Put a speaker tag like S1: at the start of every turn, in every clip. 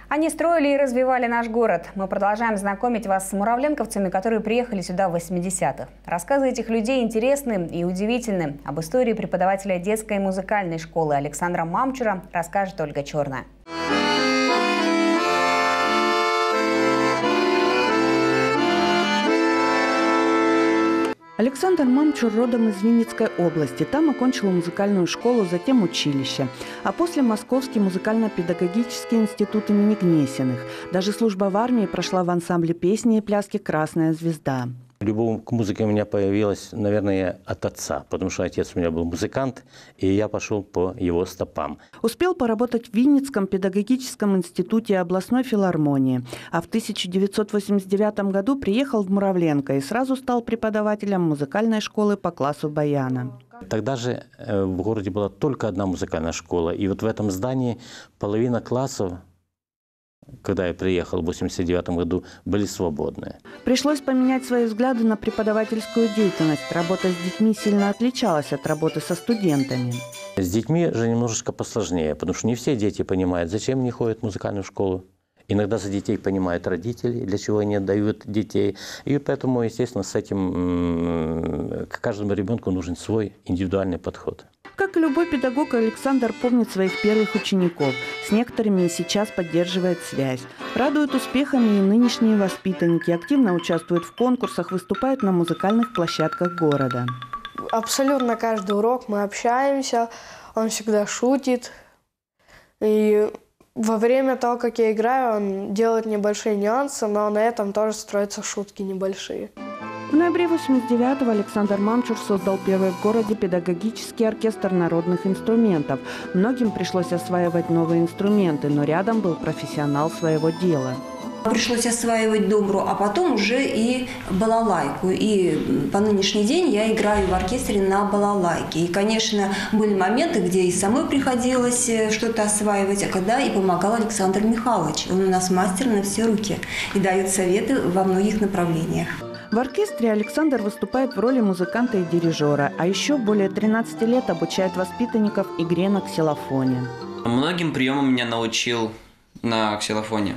S1: Они строили и развивали наш город. Мы продолжаем знакомить вас с муравленковцами, которые приехали сюда в 80-х. Рассказы этих людей интересны и удивительны. Об истории преподавателя детской и музыкальной школы Александра Мамчура расскажет Ольга Черная.
S2: Александр Мамчур родом из Винницкой области. Там окончил музыкальную школу, затем училище. А после Московский музыкально-педагогический институт имени Гнесиных. Даже служба в армии прошла в ансамбле песни и пляски «Красная звезда».
S3: Любовь к музыке у меня появилась, наверное, от отца, потому что отец у меня был музыкант, и я пошел по его стопам.
S2: Успел поработать в Винницком педагогическом институте областной филармонии, а в 1989 году приехал в Муравленко и сразу стал преподавателем музыкальной школы по классу баяна.
S3: Тогда же в городе была только одна музыкальная школа, и вот в этом здании половина классов, когда я приехал в 1989 году, были свободны.
S2: Пришлось поменять свои взгляды на преподавательскую деятельность. Работа с детьми сильно отличалась от работы со студентами.
S3: С детьми же немножечко посложнее, потому что не все дети понимают, зачем они ходят в музыкальную школу. Иногда за детей понимают родители, для чего они отдают детей. И поэтому, естественно, с этим к каждому ребенку нужен свой индивидуальный подход.
S2: Как и любой педагог, Александр помнит своих первых учеников. С некоторыми и сейчас поддерживает связь. Радуют успехами и нынешние воспитанники. Активно участвуют в конкурсах, выступают на музыкальных площадках города.
S4: Абсолютно каждый урок мы общаемся, он всегда шутит. И во время того, как я играю, он делает небольшие нюансы, но на этом тоже строятся шутки небольшие.
S2: В ноябре 1989-го Александр Мамчур создал первый в городе педагогический оркестр народных инструментов. Многим пришлось осваивать новые инструменты, но рядом был профессионал своего дела.
S5: Пришлось осваивать добру, а потом уже и балалайку. И по нынешний день я играю в оркестре на балалайке. И, конечно, были моменты, где и самой приходилось что-то осваивать, а когда и помогал Александр Михайлович. Он у нас мастер на все руки и дает советы во многих направлениях.
S2: В оркестре Александр выступает в роли музыканта и дирижера, а еще более 13 лет обучает воспитанников игре на ксилофоне.
S6: Многим приемам меня научил на ксилофоне.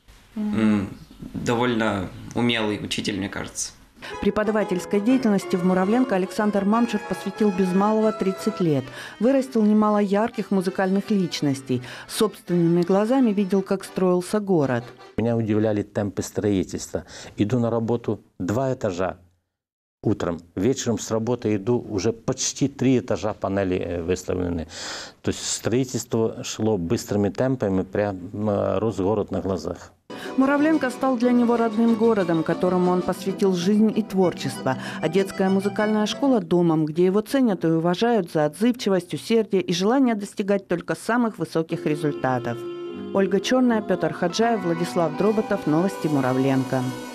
S6: Довольно умелый учитель, мне кажется.
S2: Преподавательской деятельности в Муравленко Александр Мамчур посвятил без малого 30 лет. Вырастил немало ярких музыкальных личностей. Собственными глазами видел, как строился город.
S3: Меня удивляли темпы строительства. Иду на работу 2 этажа утром, вечером с работы иду, уже почти 3 этажа панели выставлены. То есть строительство шло быстрыми темпами, прямо рос город на глазах.
S2: Муравленко стал для него родным городом, которому он посвятил жизнь и творчество, а детская музыкальная школа – домом, где его ценят и уважают за отзывчивость, усердие и желание достигать только самых высоких результатов. Ольга Черная, Петр Хаджаев, Владислав Дроботов. Новости Муравленко.